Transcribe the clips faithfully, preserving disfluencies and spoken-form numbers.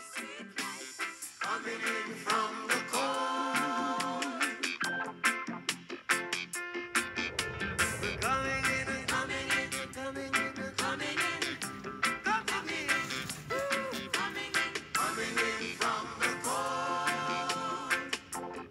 Coming in from the cold. We're coming in, coming in, coming in, coming in, coming in, coming in, coming in from the cold.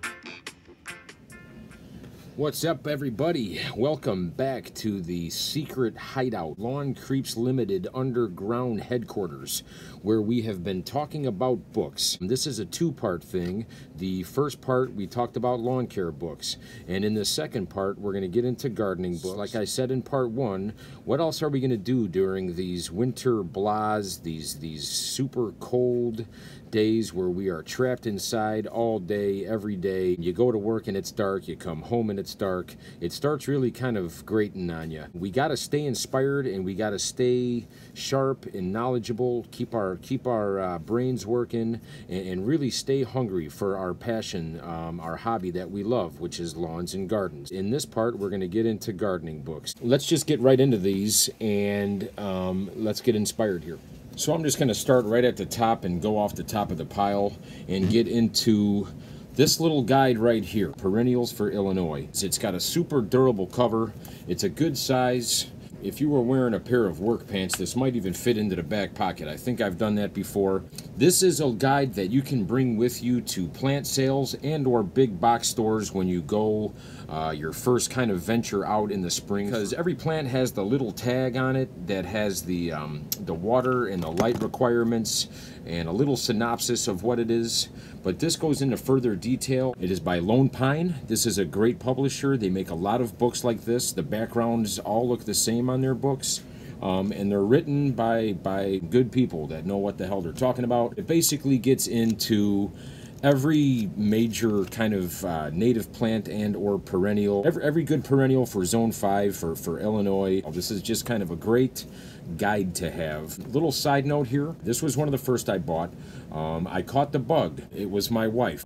What's up, everybody? Welcome back to the Secret Hideout, Lawn Creeps Limited underground headquarters, where we have been talking about books. This is a two-part thing. The first part, we talked about lawn care books, and in the second part, we're going to get into gardening books. Like I said in part one, what else are we going to do during these winter blahs, these, these super cold days where we are trapped inside all day, every day? You go to work and it's dark, you come home and it's dark. It starts really kind of grating on you. We got to stay inspired and we got to stay sharp and knowledgeable, keep our keep our uh, brains working, and, and really stay hungry for our passion, um, our hobby that we love, which is lawns and gardens. In this part, we're going to get into gardening books. Let's just get right into these and um, let's get inspired here. So I'm just going to start right at the top and go off the top of the pile and get into this little guide right here, Perennials for Illinois. It's got a super durable cover. It's a good size. If you were wearing a pair of work pants, this might even fit into the back pocket. I think I've done that before. This is a guide that you can bring with you to plant sales and or big box stores when you go uh, your first kind of venture out in the spring, because every plant has the little tag on it that has the, um, the water and the light requirements and a little synopsis of what it is. But this goes into further detail. It is by Lone Pine. This is a great publisher. They make a lot of books like this. The backgrounds all look the same on their books. Um, and they're written by, by good people that know what the hell they're talking about. It basically gets into every major kind of uh, native plant and or perennial. Every, every good perennial for Zone five for, for Illinois. This is just kind of a great guide to have. Little side note here. This was one of the first I bought. Um, I caught the bug. It was my wife.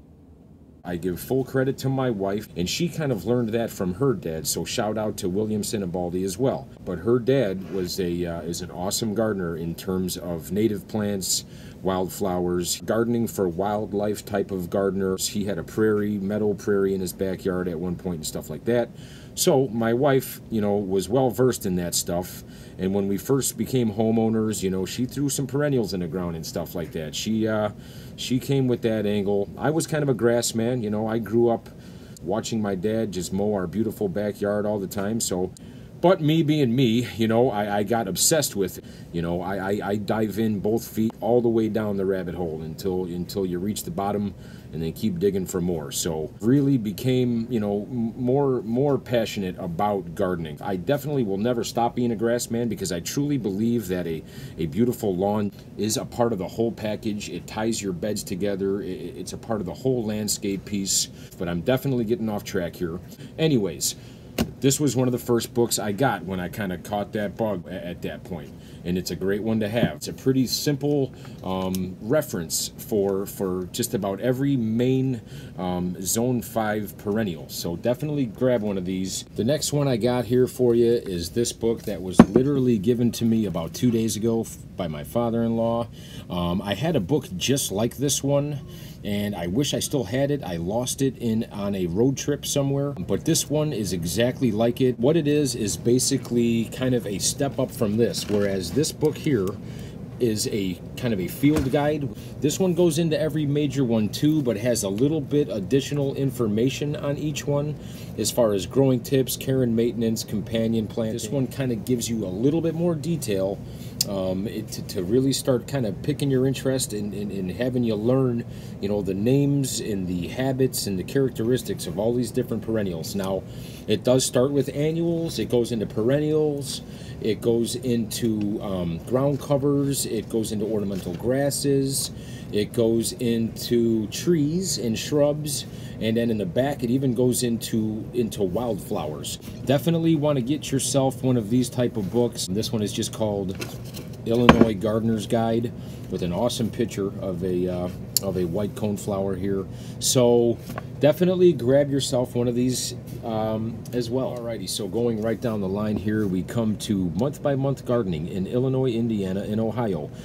I give full credit to my wife, and she kind of learned that from her dad, so shout out to William Sinibaldi as well. But her dad was a uh, is an awesome gardener in terms of native plants, wildflowers, gardening for wildlife type of gardener. He had a prairie, meadow prairie in his backyard at one point and stuff like that. So my wife, you know, was well versed in that stuff. And when we first became homeowners, you know, she threw some perennials in the ground and stuff like that. She uh, she came with that angle. I was kind of a grass man, you know. I grew up watching my dad just mow our beautiful backyard all the time. So, but me being me, you know, I, I got obsessed with it. You know, I, I, I dive in both feet all the way down the rabbit hole until until you reach the bottom, and then keep digging for more. So really became, you know, more more passionate about gardening. I definitely will never stop being a grass man, because I truly believe that a, a beautiful lawn is a part of the whole package. It ties your beds together. It's a part of the whole landscape piece. But I'm definitely getting off track here. Anyways, this was one of the first books I got when I kind of caught that bug at that point. And it's a great one to have. It's a pretty simple um, reference for for just about every main um, Zone five perennial. So definitely grab one of these. The next one I got here for you is this book that was literally given to me about two days ago by my father-in-law. Um, I had a book just like this one, and I wish I still had it. I lost it in on a road trip somewhere, but this one is exactly like it. What it is is basically kind of a step up from this, whereas this book here is a kind of a field guide. This one goes into every major one too, but has a little bit additional information on each one as far as growing tips, care and maintenance, companion planting. This one kind of gives you a little bit more detail um, it, to, to really start kind of picking your interest in, in, in having you learn, you know, the names and the habits and the characteristics of all these different perennials. Now, it does start with annuals, it goes into perennials, it goes into um, ground covers, it goes into ornamental grasses, it goes into trees and shrubs, and then in the back it even goes into into wildflowers. Definitely want to get yourself one of these type of books. This one is just called Illinois Gardener's Guide, with an awesome picture of a uh, of a white coneflower here. So definitely grab yourself one of these um, as well. Alrighty, so going right down the line here, we come to month by month gardening in Illinois, Indiana, and Ohio.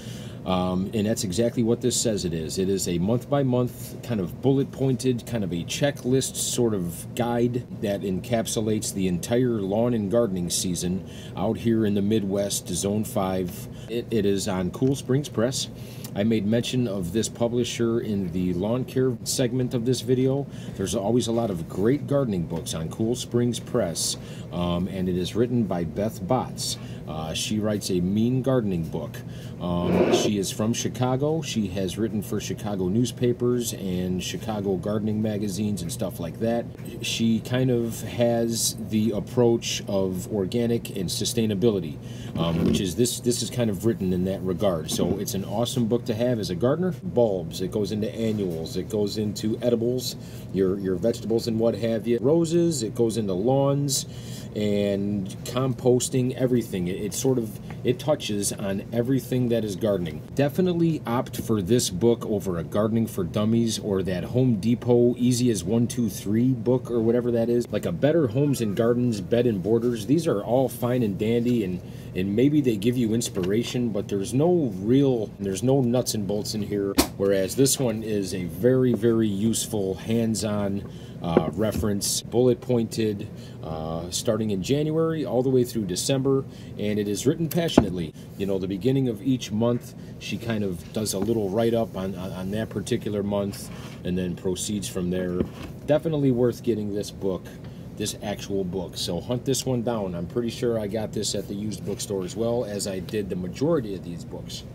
Um, and that's exactly what this says it is. It is a month-by-month, kind of bullet-pointed, kind of a checklist sort of guide that encapsulates the entire lawn and gardening season out here in the Midwest, Zone five. It, it is on Cool Springs Press. I made mention of this publisher in the lawn care segment of this video. There's always a lot of great gardening books on Cool Springs Press, um, and it is written by Beth Botts. Uh, she writes a mean gardening book. Um, she is from Chicago. She has written for Chicago newspapers and Chicago gardening magazines and stuff like that. She kind of has the approach of organic and sustainability, um, which is this, this is kind of written in that regard. So it's an awesome book to have as a gardener. Bulbs, it goes into annuals, it goes into edibles, your, your vegetables and what have you. Roses, it goes into lawns and composting, everything. It, it sort of, it touches on everything that is gardening. Definitely opt for this book over a Gardening for Dummies or that Home Depot Easy as one two three book or whatever that is. Like a Better Homes and Gardens, Bed and Borders. These are all fine and dandy, and and maybe they give you inspiration, but there's no real, there's no nuts and bolts in here. Whereas this one is a very, very useful, hands-on uh, reference, bullet pointed, uh, starting in January all the way through December, and it is written passionately. You know, the beginning of each month, she kind of does a little write-up on, on, on that particular month, and then proceeds from there. Definitely worth getting this book. This actual book. So hunt this one down. I'm pretty sure I got this at the used bookstore as well, as I did the majority of these books.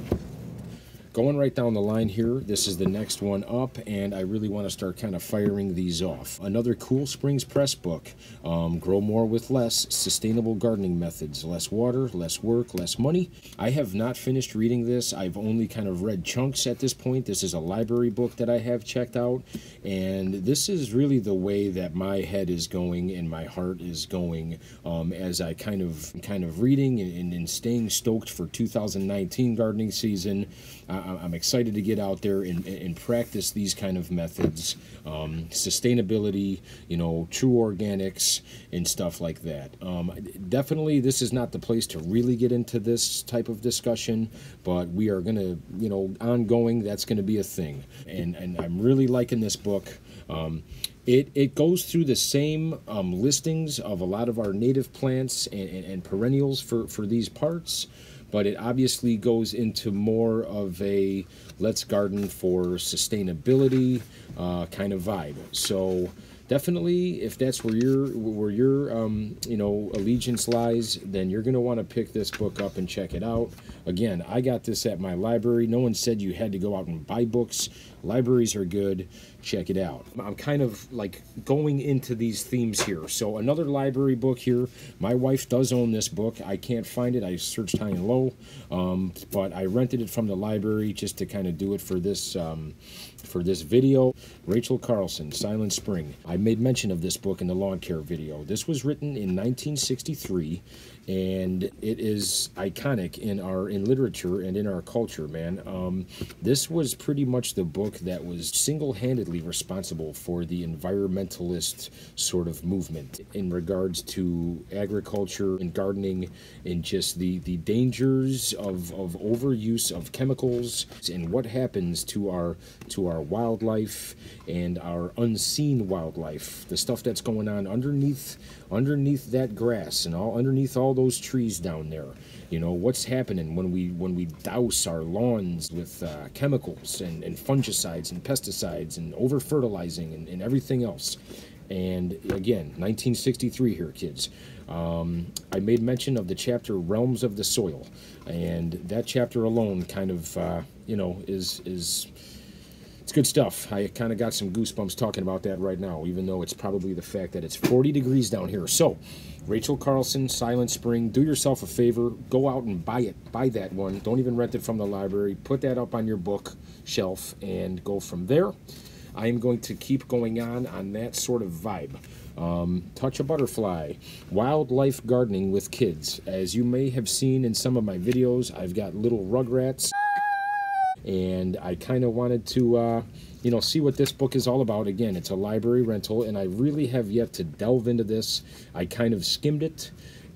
Going right down the line here, this is the next one up, and I really want to start kind of firing these off. Another Cool Springs Press book, um, Grow More with Less, Sustainable Gardening Methods, Less Water, Less Work, Less Money. I have not finished reading this. I've only kind of read chunks at this point. This is a library book that I have checked out, and this is really the way that my head is going and my heart is going um, as I kind of kind of reading and, and staying stoked for two thousand nineteen gardening season. Uh, I'm excited to get out there and, and practice these kind of methods, um, sustainability, you know, true organics and stuff like that. Um, definitely, this is not the place to really get into this type of discussion, but we are going to, you know, ongoing, that's going to be a thing. And, and I'm really liking this book. Um, It, it goes through the same um, listings of a lot of our native plants and, and, and perennials for, for these parts, but it obviously goes into more of a let's garden for sustainability uh, kind of vibe. So definitely, if that's where your where your um, you know allegiance lies, then you're going to want to pick this book up and check it out. Again, I got this at my library. No one said you had to go out and buy books. Libraries are good. Check it out. I'm kind of like going into these themes here. So another library book here. My wife does own this book. I can't find it. I searched high and low, um, but I rented it from the library just to kind of do it for this um, for this video. Rachel Carlson, Silent Spring. I made mention of this book in the lawn care video. This was written in nineteen sixty-three, and it is iconic in our in literature and in our culture, man. Um, this was pretty much the book that was single-handedly responsible for the environmentalist sort of movement in regards to agriculture and gardening and just the, the dangers of, of overuse of chemicals and what happens to our to our wildlife and our unseen wildlife, the stuff that's going on underneath underneath that grass and all underneath all those trees down there. You know, what's happening when we when we douse our lawns with uh, chemicals and, and fungicides and pesticides and over fertilizing and, and everything else. And again, nineteen sixty-three here, kids. Um, I made mention of the chapter Realms of the Soil, and that chapter alone kind of uh, you know is is it's good stuff. I kind of got some goosebumps talking about that right now, even though it's probably the fact that it's forty degrees down here. So, Rachel Carlson, Silent Spring, do yourself a favor. Go out and buy it. Buy that one. Don't even rent it from the library. Put that up on your bookshelf and go from there. I am going to keep going on on that sort of vibe. Um, Touch a Butterfly, Wildlife Gardening with Kids. As you may have seen in some of my videos, I've got little rugrats, and I kind of wanted to, uh, you know, see what this book is all about. Again, it's a library rental, and I really have yet to delve into this. I kind of skimmed it,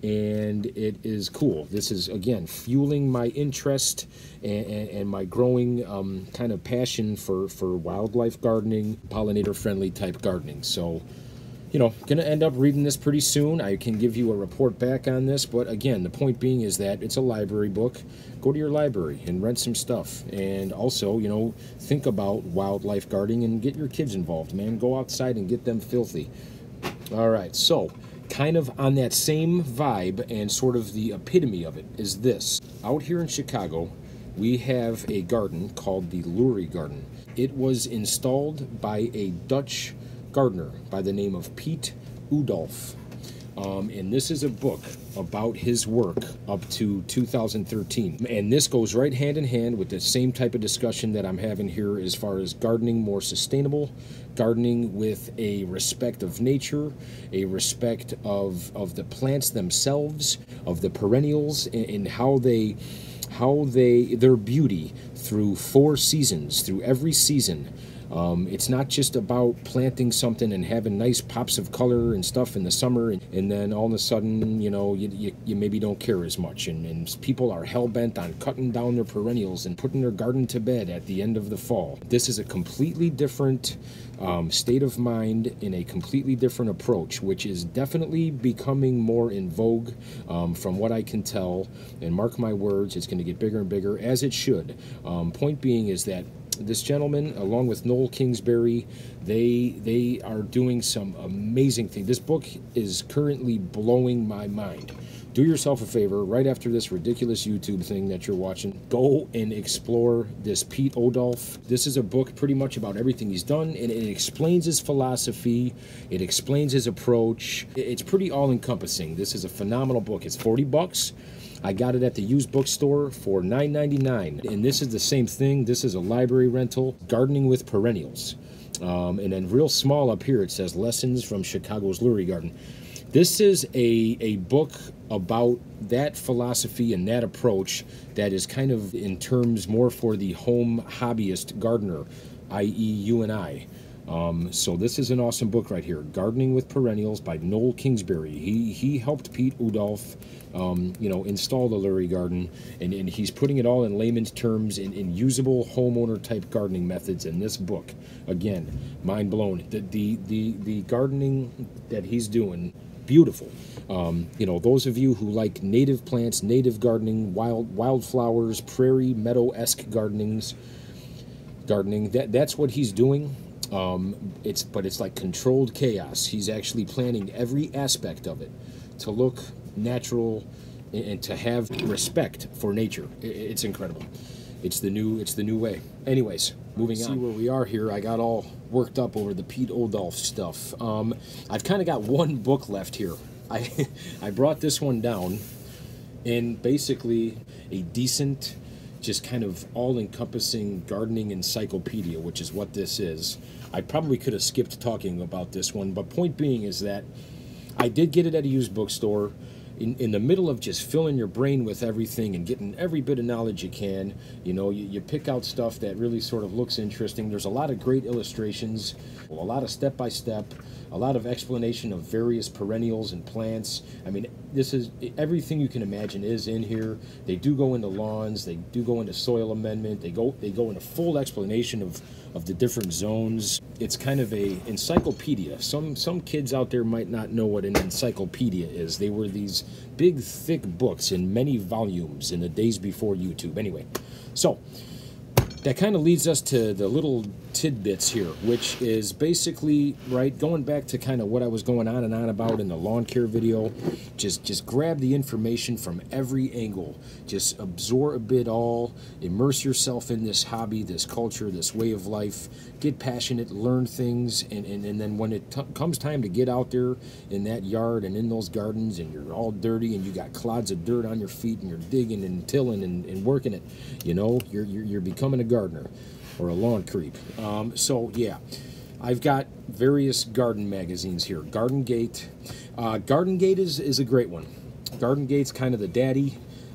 and it is cool. This is, again, fueling my interest and, and, and my growing um, kind of passion for, for wildlife gardening, pollinator-friendly type gardening. So, you know, going to end up reading this pretty soon. I can give you a report back on this, but again, the point being is that it's a library book. Go to your library and rent some stuff. And also, you know, think about wildlife gardening and get your kids involved, man. Go outside and get them filthy. All right, so kind of on that same vibe and sort of the epitome of it is this. Out here in Chicago, we have a garden called the Lurie Garden. It was installed by a Dutch gardener by the name of Piet Oudolf. Um, and this is a book about his work up to two thousand thirteen. And this goes right hand in hand with the same type of discussion that I'm having here as far as gardening more sustainable, gardening with a respect of nature, a respect of, of the plants themselves, of the perennials, and, and how they, how they, their beauty through four seasons, through every season. Um, it's not just about planting something and having nice pops of color and stuff in the summer, and, and then all of a sudden, you know, you, you, you maybe don't care as much. And, and people are hell-bent on cutting down their perennials and putting their garden to bed at the end of the fall. This is a completely different um, state of mind in a completely different approach, which is definitely becoming more in vogue um, from what I can tell. And mark my words, it's going to get bigger and bigger, as it should. Um, point being is that this gentleman, along with Noel Kingsbury, they they are doing some amazing things. This book is currently blowing my mind. Do yourself a favor, right after this ridiculous YouTube thing that you're watching, go and explore this Piet Oudolf. This is a book pretty much about everything he's done, and it explains his philosophy, it explains his approach. It's pretty all-encompassing. This is a phenomenal book. It's forty bucks. I got it at the used bookstore for nine ninety-nine, and this is the same thing. This is a library rental, Gardening with Perennials. Um, and then real small up here, it says Lessons from Chicago's Lurie Garden. This is a, a book about that philosophy and that approach that is kind of in terms more for the home hobbyist gardener, that is you and I. Um, so this is an awesome book right here, Gardening with Perennials by Noel Kingsbury. He he helped Piet Oudolf, um, you know, install the Lurie Garden, and, and he's putting it all in layman's terms in, in usable homeowner type gardening methods in this book. Again, mind blown. The the the, the gardening that he's doing, beautiful. Um, you know, those of you who like native plants, native gardening, wild wildflowers, prairie meadow-esque gardenings, gardening. That that's what he's doing. Um, it's but it's like controlled chaos. He's actually planning every aspect of it to look natural and, and to have respect for nature. It, it's incredible. It's the new it's the new way. Anyways, moving on. See where we are here. I got all worked up over the Piet Oudolf stuff. Um, I've kind of got one book left here. I I brought this one down, and basically a decent, just kind of all-encompassing gardening encyclopedia, which is what this is. I probably could have skipped talking about this one, but point being is that I did get it at a used bookstore. In, in the middle of just filling your brain with everything and getting every bit of knowledge you can, you know, you, you pick out stuff that really sort of looks interesting. There's a lot of great illustrations, a lot of step-by-step, a lot of explanation of various perennials and plants. I mean, this is everything you can imagine is in here. They do go into lawns, they do go into soil amendment, they go they go into full explanation of, of the different zones. It's kind of a encyclopedia. Some some kids out there might not know what an encyclopedia is. They were these big, thick books in many volumes in the days before YouTube. Anyway, so that kind of leads us to the little tidbits here, which is basically, right, going back to kind of what I was going on and on about in the lawn care video. Just just grab the information from every angle. Just absorb it all. Immerse yourself in this hobby, this culture, this way of life. Get passionate, learn things, and, and, and then when it t comes time to get out there in that yard and in those gardens and you're all dirty and you got clods of dirt on your feet and you're digging and tilling and, and working it, you know, you're, you're, you're becoming a gardener or a lawn creep. Um, so, yeah, I've got various garden magazines here. Garden Gate. Uh, Garden Gate is, is a great one. Garden Gate's kind of the daddy.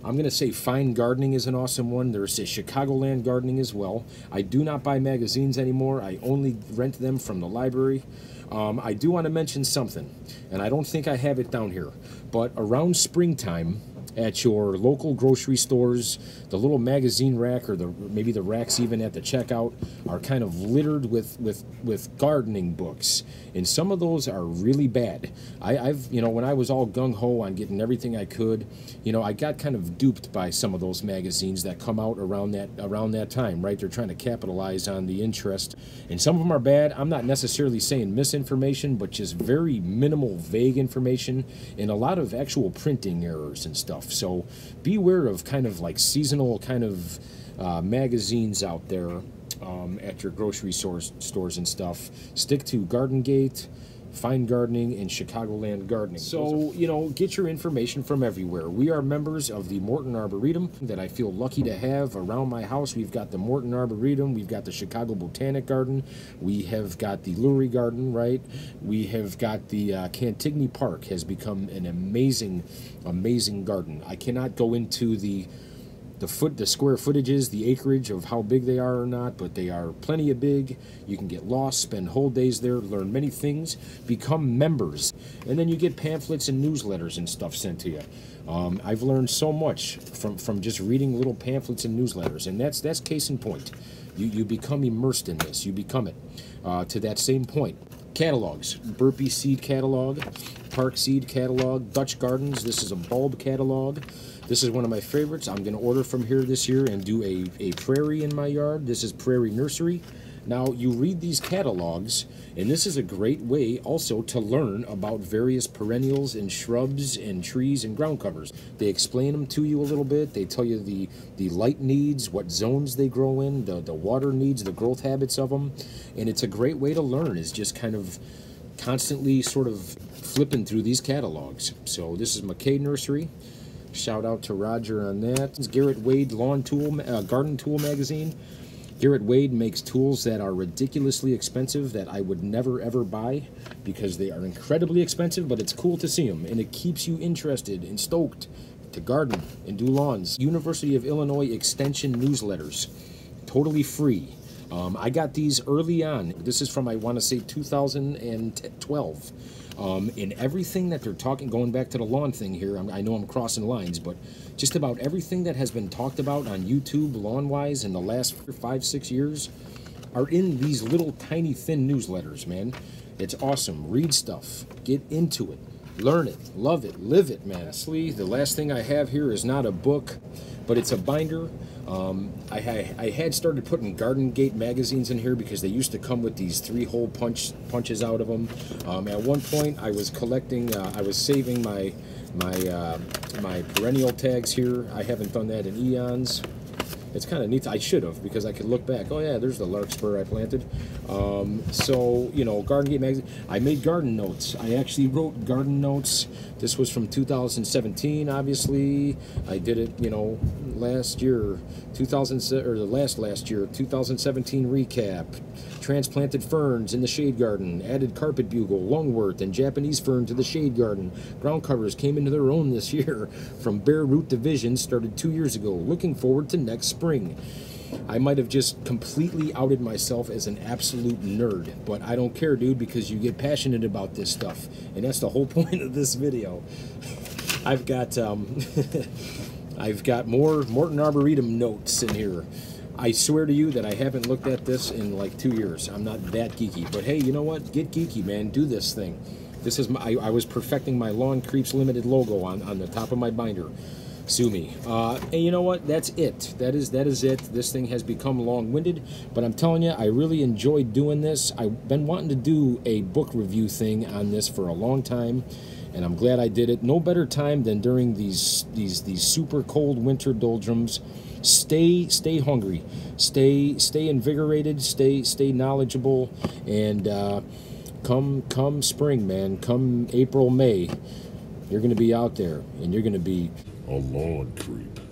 I'm going to say Fine Gardening is an awesome one. There's a Chicagoland Gardening as well. I do not buy magazines anymore. I only rent them from the library. Um, I do want to mention something, and I don't think I have it down here, but around springtime, at your local grocery stores, the little magazine rack, or the maybe the racks even at the checkout, are kind of littered with with with gardening books, and some of those are really bad. I, I've you know when I was all gung ho on getting everything I could, you know I got kind of duped by some of those magazines that come out around that around that time, right? They're trying to capitalize on the interest, and some of them are bad. I'm not necessarily saying misinformation, but just very minimal, vague information, and a lot of actual printing errors and stuff. So beware of kind of like seasonal kind of uh, magazines out there um, at your grocery stores, stores and stuff. Stick to Garden Gate, Fine Gardening, and Chicagoland Gardening. So, you know, get your information from everywhere. We are members of the Morton Arboretum that I feel lucky to have around my house. We've got the Morton Arboretum, we've got the Chicago Botanic Garden, we have got the Lurie Garden, right? We have got the uh, Cantigny Park has become an amazing, amazing garden. I cannot go into the the foot, the square footages, the acreage of how big they are or not, but they are plenty of big. You can get lost, spend whole days there, learn many things, become members, and then you get pamphlets and newsletters and stuff sent to you. Um, I've learned so much from from just reading little pamphlets and newsletters, and that's that's case in point. You you become immersed in this. You become it uh, to that same point. Catalogs: Burpee Seed Catalog, Park Seed Catalog, Dutch Gardens. This is a bulb catalog. This is one of my favorites. I'm going to order from here this year and do a, a prairie in my yard. This is Prairie Nursery. Now, you read these catalogs, and this is a great way also to learn about various perennials and shrubs and trees and ground covers. They explain them to you a little bit. They tell you the, the light needs, what zones they grow in, the, the water needs, the growth habits of them. And it's a great way to learn, is just kind of constantly sort of flipping through these catalogs. So this is McKay Nursery. Shout out to Roger on that. It's Garrett Wade Lawn Tool, uh, Garden Tool Magazine. Garrett Wade makes tools that are ridiculously expensive that I would never ever buy because they are incredibly expensive, but it's cool to see them, and it keeps you interested and stoked to garden and do lawns. University of Illinois Extension newsletters, totally free. Um, I got these early on. This is from, I want to say, two thousand twelve. Um, in everything that they're talking, going back to the lawn thing here, I'm, I know I'm crossing lines, but just about everything that has been talked about on YouTube, lawn-wise, in the last five, six years, are in these little tiny thin newsletters, man. It's awesome. Read stuff. Get into it. Learn it. Love it. Live it, man. Lastly, the last thing I have here is not a book, but it's a binder. Um, I, I, I had started putting Garden Gate magazines in here because they used to come with these three-hole punch punches out of them. Um, at one point, I was collecting, uh, I was saving my my uh, my perennial tags here. I haven't done that in eons. It's kind of neat. I should have, because I could look back. Oh yeah, there's the larkspur I planted. Um, so, you know, Garden Gate magazine. I made garden notes. I actually wrote garden notes. This was from two thousand seventeen, obviously. I did it, you know, last year, two thousand, or the last last year, two thousand seventeen recap. Transplanted ferns in the shade garden. Added carpet bugle, lungwort, and Japanese fern to the shade garden. Ground covers came into their own this year. From bare root division started two years ago. Looking forward to next spring. I might have just completely outed myself as an absolute nerd, but I don't care, dude, because you get passionate about this stuff, and that's the whole point of this video. I've got um, I've got more Morton Arboretum notes in here. I swear to you that I haven't looked at this in like two years. I'm not that geeky, but hey, you know what? Get geeky, man. Do this thing. This is my, I, I was perfecting my Lawn Creeps Limited logo on, on the top of my binder. Sue me. Uh, and you know what? That's it. That is that is it. This thing has become long-winded, but I'm telling you, I really enjoyed doing this. I've been wanting to do a book review thing on this for a long time, and I'm glad I did it. No better time than during these these these super cold winter doldrums. Stay stay hungry. Stay stay invigorated. Stay stay knowledgeable, and uh, come come spring, man. Come April, May, you're going to be out there, and you're going to be a lawn creep.